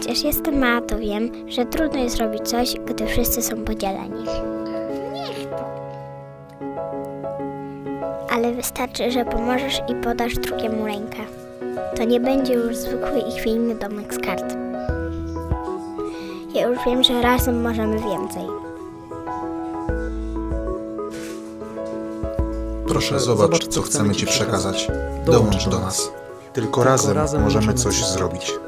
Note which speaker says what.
Speaker 1: Chociaż jestem mała, to wiem, że trudno jest robić coś, gdy wszyscy są podzieleni. Niech to. Ale wystarczy, że pomożesz i podasz drugiemu rękę. To nie będzie już zwykły i chwiejny domek z kart. Ja już wiem, że razem możemy więcej.
Speaker 2: Proszę, zobacz, co chcemy Ci przekazać. Dołącz do nas. Tylko razem możemy coś zrobić.